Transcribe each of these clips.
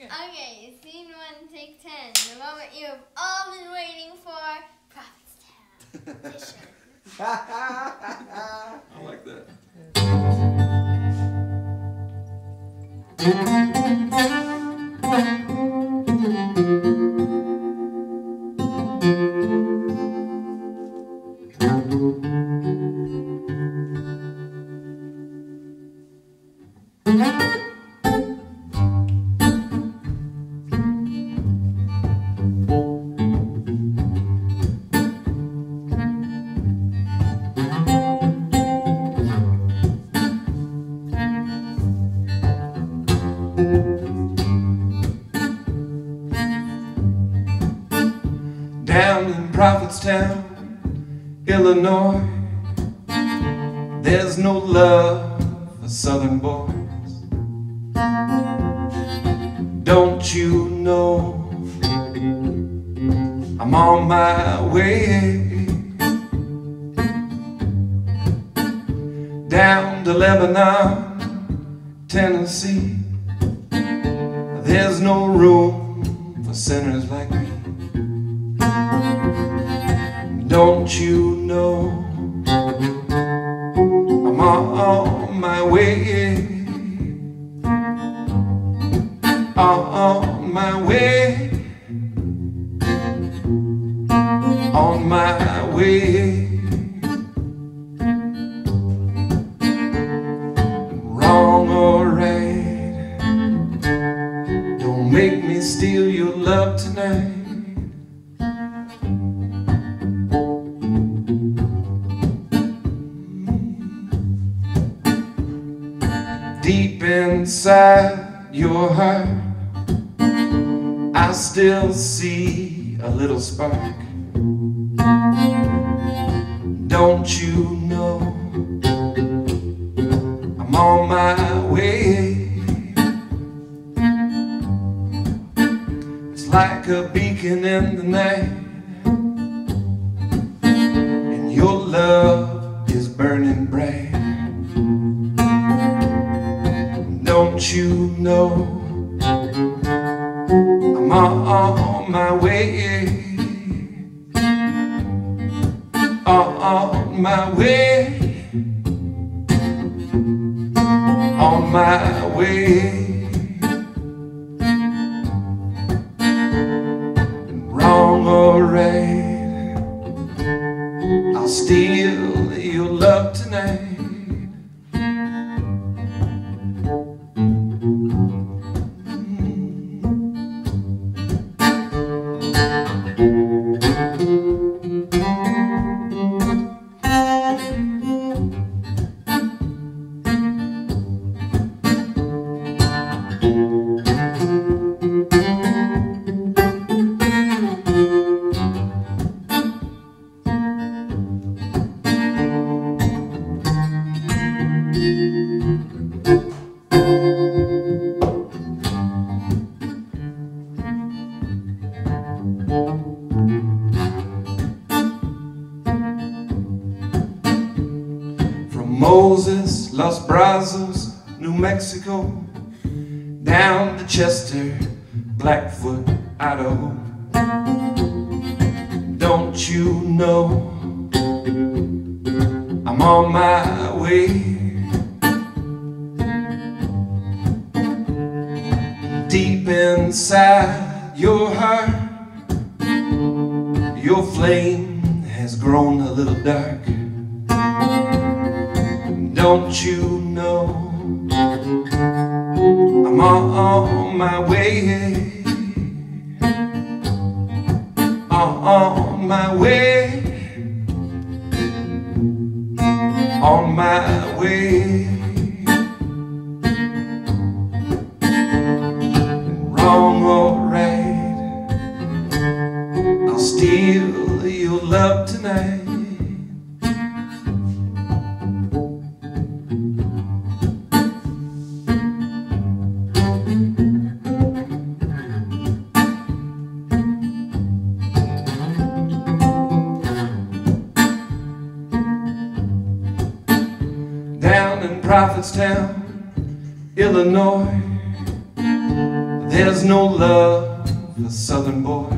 Okay, scene 1, take 10. The moment you have all been waiting for. Prophetstown. Edition. I like that. Down in Prophetstown, Illinois, there's no love for Southern boys. Don't you know I'm on my way down to Lebanon, Tennessee? There's no room for sinners like me. Don't you know I'm on my way, on my way, on my way. Wrong or right, don't make me steal your love tonight. Deep inside your heart, I still see a little spark. Don't you know I'm on my way? It's like a beacon in the night, and your love is burning bright. Don't you know I'm on my way, on my way, on my way. Wrong or right, I'll steal your love tonight. Moses, Los Brazos, New Mexico, down to Chester, Blackfoot, Idaho. Don't you know I'm on my way? Deep inside your heart, your flame has grown a little dark. Don't you know I'm on my way, on my way, on my way. Wrong or right, I'll steal your love tonight. Down in Prophetstown, Illinois, There's no love for southern boys.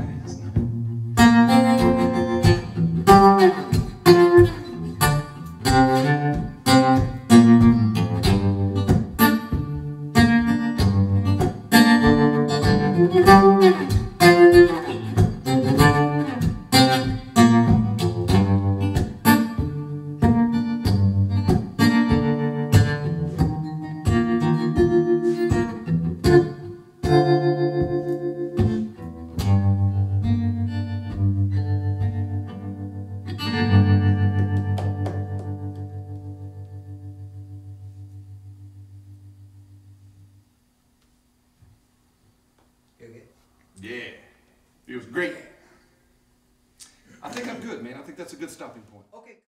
Yeah, it was great. I think I'm good, man. I think that's a good stopping point. Okay.